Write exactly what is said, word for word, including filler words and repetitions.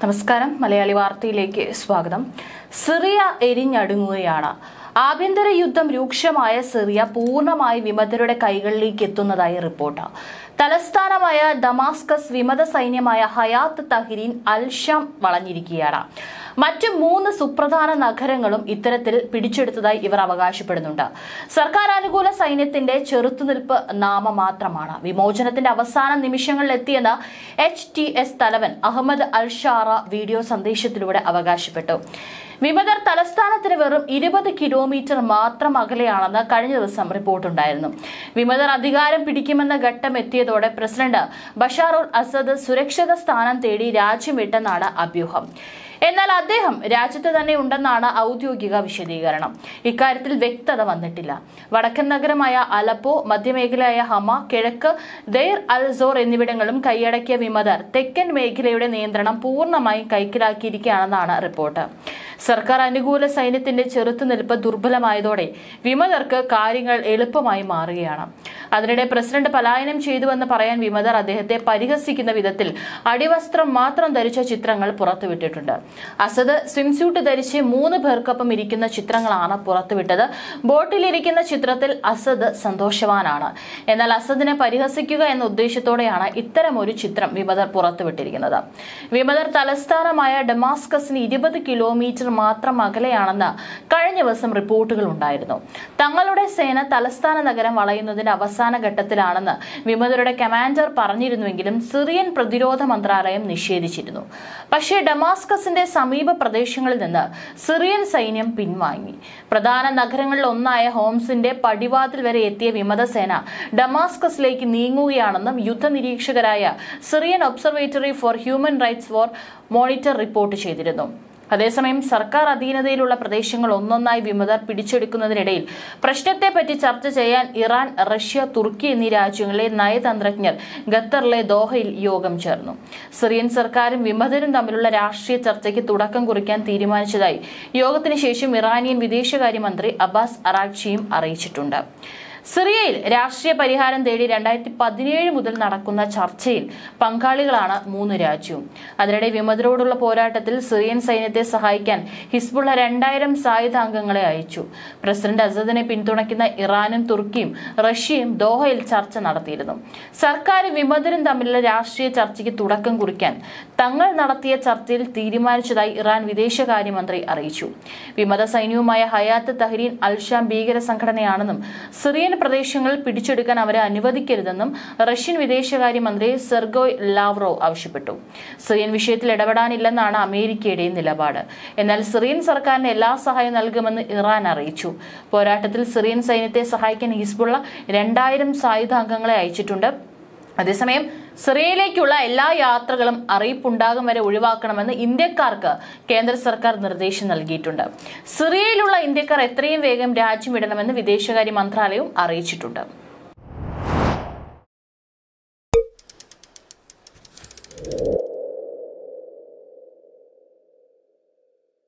നമസ്കാരം. മലയാളി വാർത്തയിലേക്ക് സ്വാഗതം. സിറിയ എരിഞ്ഞടുങ്ങുകയാണ്. ആഭ്യന്തര യുദ്ധം രൂക്ഷമായ സിറിയ പൂർണ്ണമായി വിമതരുടെ കൈകളിലേക്ക് എത്തുന്നതായി റിപ്പോർട്ട്. തലസ്ഥാനമായ ഡമാസ്കസ് വിമത സൈന്യമായ ഹയാത്ത് തഹ്രീൻ അൽ ഷാം വളഞ്ഞിരിക്കുകയാണ്. മറ്റ് മൂന്ന് സുപ്രധാന നഗരങ്ങളും ഇത്തരത്തിൽ പിടിച്ചെടുത്തതായി ഇവർ അവകാശപ്പെടുന്നുണ്ട്. സർക്കാർ അനുകൂല സൈന്യത്തിന്റെ ചെറുത്തുനിൽപ്പ് നാമമാത്രമാണ്. വിമോചനത്തിന്റെ അവസാന നിമിഷങ്ങളിൽ എത്തിയെന്ന് എച്ച് ടി എസ് തലവൻ അഹമ്മദ് അൽ ഷാറ വീഡിയോ സന്ദേശത്തിലൂടെ അവകാശപ്പെട്ടു. വിമതർ തലസ്ഥാനത്തിന് വെറും ഇരുപത് കിലോമീറ്റർ മാത്രം അകലെയാണെന്ന് കഴിഞ്ഞ ദിവസം റിപ്പോർട്ടുണ്ടായിരുന്നു. വിമതർ അധികാരം പിടിക്കുമെന്ന ഘട്ടം എത്തിയതോടെ പ്രസിഡന്റ് ബഷാർ ഉൽ അസദ് സുരക്ഷിത സ്ഥാനം തേടി രാജ്യം വിട്ടെന്നാണ് അഭ്യൂഹം. എന്നാൽ അദ്ദേഹം രാജ്യത്ത് തന്നെ ഉണ്ടെന്നാണ് ഔദ്യോഗിക വിശദീകരണം. ഇക്കാര്യത്തിൽ വ്യക്തത വന്നിട്ടില്ല. വടക്കൻ നഗരമായ അലപ്പോ, മധ്യമേഖലയായ ഹമ, കിഴക്ക് ദെയർ അൽ സോർ എന്നിവിടങ്ങളും കൈയടക്കിയ വിമതർ തെക്കൻ മേഖലയുടെ നിയന്ത്രണം പൂർണ്ണമായും കൈക്കലാക്കിയിരിക്കുകയാണെന്നാണ് റിപ്പോർട്ട്. സർക്കാർ അനുകൂല സൈന്യത്തിന്റെ ചെറുത്തുനിൽപ്പ് ദുർബലമായതോടെ വിമതർക്ക് കാര്യങ്ങൾ എളുപ്പമായി മാറുകയാണ്. അതിനിടെ പ്രസിഡന്റ് പലായനം ചെയ്തുവെന്ന് പറയാൻ വിമതർ അദ്ദേഹത്തെ പരിഹസിക്കുന്ന വിധത്തിൽ അടിവസ്ത്രം മാത്രം ധരിച്ച ചിത്രങ്ങൾ പുറത്തുവിട്ടിട്ടുണ്ട്. അസദ് സ്വിംസ്യൂട്ട് ധരിച്ച് മൂന്ന് പേർക്കൊപ്പം ഇരിക്കുന്ന ചിത്രങ്ങളാണ് പുറത്തുവിട്ടത്. ബോട്ടിലിരിക്കുന്ന ചിത്രത്തിൽ അസദ് സന്തോഷവാനാണ്. എന്നാൽ അസദിനെ പരിഹസിക്കുക എന്ന ഉദ്ദേശത്തോടെയാണ് ഇത്തരമൊരു ചിത്രം വിമതർ പുറത്തുവിട്ടിരിക്കുന്നത്. വിമതർ തലസ്ഥാനമായ ഡമാസ്കസിന് ഇരുപത് കിലോമീറ്റർ മാത്രം അകലെയാണെന്ന് കഴിഞ്ഞ ദിവസം റിപ്പോർട്ടുകൾ ഉണ്ടായിരുന്നു. തങ്ങളുടെ സേന തലസ്ഥാന നഗരം വളയുന്നതിന്റെ അവസാന ഘട്ടത്തിലാണെന്ന് വിമതരുടെ കമാൻഡർ പറഞ്ഞിരുന്നുവെങ്കിലും സിറിയൻ പ്രതിരോധ മന്ത്രാലയം നിഷേധിച്ചിരുന്നു. പക്ഷേ ഡമാസ്കസിന്റെ സമീപ പ്രദേശങ്ങളിൽ നിന്ന് സിറിയൻ സൈന്യം പിൻവാങ്ങി. പ്രധാന നഗരങ്ങളിൽ ഒന്നായ ഹോംസിന്റെ പടിവാതിൽ വരെ എത്തിയ വിമതസേന ഡമാസ്കസിലേക്ക് നീങ്ങുകയാണെന്നും യുദ്ധനിരീക്ഷകരായ Syrian observatory for human rights for monitor report ചെയ്തിരുന്നു. അതേസമയം സർക്കാർ അധീനതയിലുള്ള പ്രദേശങ്ങൾ ഒന്നൊന്നായി വിമതർ പിടിച്ചെടുക്കുന്നതിനിടയിൽ പ്രശ്നത്തെപ്പറ്റി ചർച്ച ചെയ്യാൻ ഇറാൻ, റഷ്യ, തുർക്കി എന്നീ രാജ്യങ്ങളിലെ നയതന്ത്രജ്ഞർ ഖത്തറിലെ ദോഹയിൽ യോഗം ചേർന്നു. സിറിയൻ സർക്കാരും വിമതരും തമ്മിലുള്ള രാഷ്ട്രീയ ചർച്ചയ്ക്ക് തുടക്കം കുറിക്കാൻ തീരുമാനിച്ചതായി യോഗത്തിന് ശേഷം ഇറാനിയൻ വിദേശകാര്യമന്ത്രി അബ്ബാസ് അറാഗ്ചിയും അറിയിച്ചിട്ടുണ്ട്. സിറിയയിൽ രാഷ്ട്രീയ പരിഹാരം തേടി രണ്ടായിരത്തി പതിനേഴ് മുതൽ നടക്കുന്ന ചർച്ചയിൽ പങ്കാളികളാണ് മൂന്ന് രാജ്യവും. അതിനിടെ വിമതരോടുള്ള പോരാട്ടത്തിൽ സിറിയൻ സൈന്യത്തെ സഹായിക്കാൻ ഹിസ്ബുള്ള രണ്ടായിരം സായുധാംഗങ്ങളെ അയച്ചു. പ്രസിഡന്റ് അസദിനെ പിന്തുണയ്ക്കുന്ന ഇറാനും തുർക്കിയും റഷ്യയും ദോഹയിൽ ചർച്ച നടത്തിയിരുന്നു. സർക്കാരും വിമതരും തമ്മിലുള്ള രാഷ്ട്രീയ ചർച്ചയ്ക്ക് തുടക്കം കുറിക്കാൻ തങ്ങൾ നടത്തിയ ചർച്ചയിൽ തീരുമാനിച്ചതായി ഇറാൻ വിദേശകാര്യമന്ത്രി അറിയിച്ചു. വിമത സൈന്യവുമായ ഹയാത്ത് തഹ്രീൻ അൽ ഷാം ഭീകര സംഘടനയാണെന്നും സിറിയൻ പ്രദേശങ്ങളിൽ പിടിച്ചെടുക്കാൻ അവരെ അനുവദിക്കരുതെന്നും റഷ്യൻ വിദേശകാര്യമന്ത്രി സെർഗോയ് ലാവ്റോവ് ആവശ്യപ്പെട്ടു. സിറിയൻ വിഷയത്തിൽ ഇടപെടാനില്ലെന്നാണ് അമേരിക്കയുടെ നിലപാട്. എന്നാൽ സിറിയൻ സർക്കാരിന് എല്ലാ സഹായവും നൽകുമെന്ന് ഇറാൻ അറിയിച്ചു. പോരാട്ടത്തിൽ സിറിയൻ സൈന്യത്തെ സഹായിക്കാൻ ഹിസ്ബുള്ള രണ്ടായിരം സായുധാംഗങ്ങളെ അയച്ചിട്ടുണ്ട്. അതേസമയം സിറിയയിലേക്കുള്ള എല്ലാ യാത്രകളും അറിയിപ്പുണ്ടാകും വരെ ഒഴിവാക്കണമെന്ന് ഇന്ത്യക്കാർക്ക് കേന്ദ്ര സർക്കാർ നിർദ്ദേശം നൽകിയിട്ടുണ്ട്. സിറിയയിലുള്ള ഇന്ത്യക്കാർ എത്രയും വേഗം രാജ്യം വിടണമെന്ന് വിദേശകാര്യ മന്ത്രാലയവും അറിയിച്ചിട്ടുണ്ട്.